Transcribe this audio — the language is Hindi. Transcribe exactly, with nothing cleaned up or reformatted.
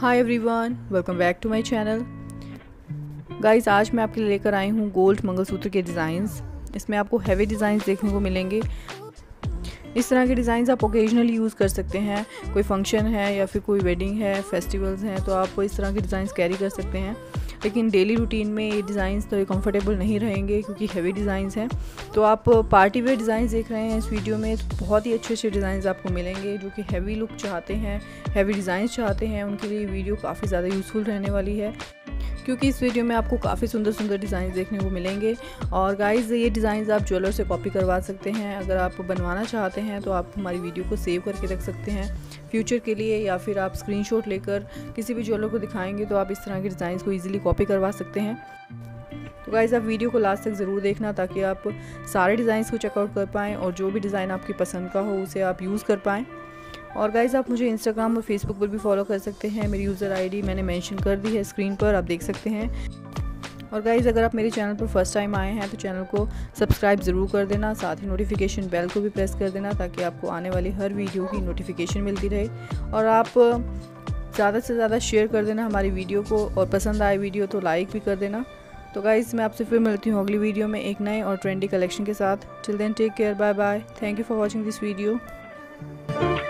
Hi everyone, welcome back to my channel. Guys, आज मैं आपके लिए लेकर आई हूँ गोल्ड मंगलसूत्र के डिज़ाइंस। इसमें आपको हैवी डिज़ाइंस देखने को मिलेंगे। इस तरह के डिज़ाइंस आप ओकेजनली यूज़ कर सकते हैं। कोई फंक्शन है या फिर कोई वेडिंग है, फेस्टिवल्स हैं, तो आप इस तरह के डिज़ाइंस कैरी कर सकते हैं। लेकिन डेली रूटीन में ये डिज़ाइंस तो कंफर्टेबल नहीं रहेंगे क्योंकि हैवी डिज़ाइंस हैं। तो आप पार्टी वेयर डिज़ाइंस देख रहे हैं इस वीडियो में, तो बहुत ही अच्छे अच्छे डिज़ाइंस आपको मिलेंगे। जो कि हैवी लुक चाहते हैं, हैवी डिज़ाइंस चाहते हैं, उनके लिए वीडियो काफ़ी ज़्यादा यूज़फुल रहने वाली है क्योंकि इस वीडियो में आपको काफ़ी सुंदर सुंदर डिज़ाइन देखने को मिलेंगे। और गाइस, ये डिज़ाइंस आप ज्वेलर से कॉपी करवा सकते हैं। अगर आप बनवाना चाहते हैं तो आप हमारी वीडियो को सेव करके रख सकते हैं फ्यूचर के लिए, या फिर आप स्क्रीनशॉट लेकर किसी भी ज्वेलर को दिखाएंगे तो आप इस तरह के डिज़ाइंस को ईजिली कॉपी करवा सकते हैं। तो गाइस, आप वीडियो को लास्ट तक ज़रूर देखना ताकि आप सारे डिज़ाइंस को चेकआउट कर पाएँ और जो भी डिज़ाइन आपकी पसंद का हो उसे आप यूज़ कर पाएँ। और गाइस, आप मुझे इंस्टाग्राम और फेसबुक पर भी फॉलो कर सकते हैं। मेरी यूज़र आईडी मैंने मेंशन कर दी है स्क्रीन पर, आप देख सकते हैं। और गाइस, अगर आप मेरे चैनल पर फर्स्ट टाइम आए हैं तो चैनल को सब्सक्राइब ज़रूर कर देना, साथ ही नोटिफिकेशन बेल को भी प्रेस कर देना ताकि आपको आने वाली हर वीडियो की नोटिफिकेशन मिलती रहे। और आप ज़्यादा से ज़्यादा शेयर कर देना हमारी वीडियो को, और पसंद आए वीडियो तो लाइक भी कर देना। तो गाइस, मैं आपसे फिर मिलती हूँ अगली वीडियो में एक नए और ट्रेंडी कलेक्शन के साथ। Till then take care, bye bye, thank you for watching this video.